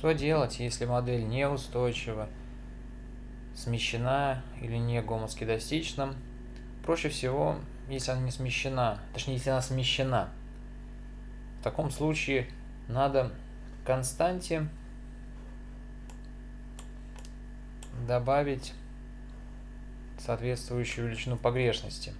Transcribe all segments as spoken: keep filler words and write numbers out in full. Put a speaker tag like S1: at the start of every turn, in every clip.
S1: Что делать, если модель неустойчива, смещена или не гомоскедастична? Проще всего, если она не смещена, точнее, если она смещена. В таком случае надо к константе добавить соответствующую величину погрешности.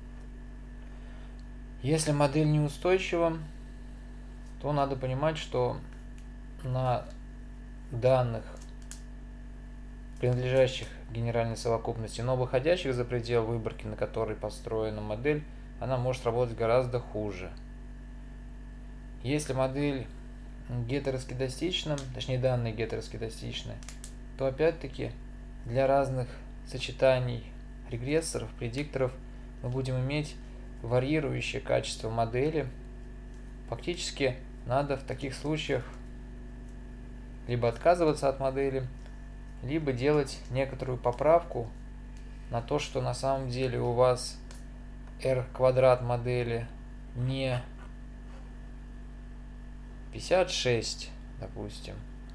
S1: Если модель неустойчива, то надо понимать, что на данных, принадлежащих генеральной совокупности, но выходящих за предел выборки, на которой построена модель, она может работать гораздо хуже. Если модель гетероскедастична, точнее данные гетероскедастичны, то опять-таки для разных сочетаний регрессоров, предикторов мы будем иметь варьирующее качество модели. Фактически надо в таких случаях либо отказываться от модели, либо делать некоторую поправку на то, что на самом деле у вас r квадрат модели не пятьдесят шесть, допустим,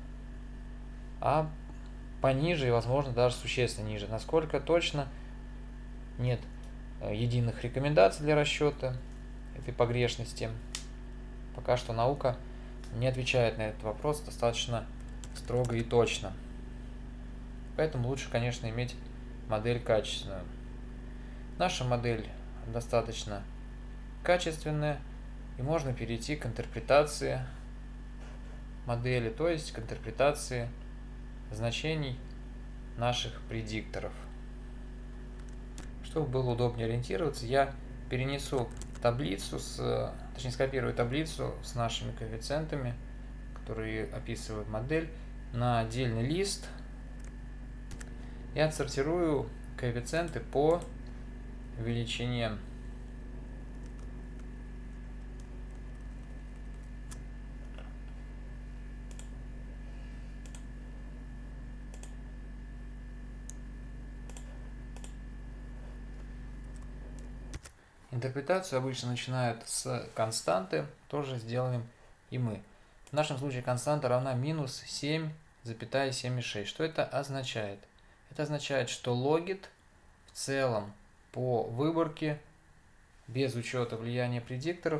S1: а пониже и, возможно, даже существенно ниже. Насколько точно, нет единых рекомендаций для расчета этой погрешности. Пока что наука не отвечает на этот вопрос достаточно строго и точно. Поэтому лучше, конечно, иметь модель качественную. Наша модель достаточно качественная, и можно перейти к интерпретации модели, то есть к интерпретации значений наших предикторов. Чтобы было удобнее ориентироваться, я перенесу таблицу, с, точнее скопирую таблицу с нашими коэффициентами, которые описывают модель, на отдельный лист и отсортирую коэффициенты по величине. Интерпретацию обычно начинают с константы, тоже сделаем и мы. В нашем случае константа равна минус семь целых семьдесят шесть. Что это означает? Это означает, что логит в целом по выборке, без учета влияния предикторов,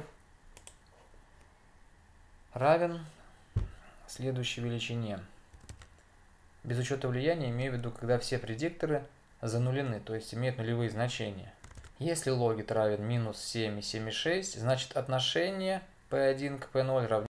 S1: равен следующей величине. Без учета влияния имею в виду, когда все предикторы занулены, то есть имеют нулевые значения. Если логит равен минус семь целых семьдесят шесть, значит отношение пи один к пи ноль равно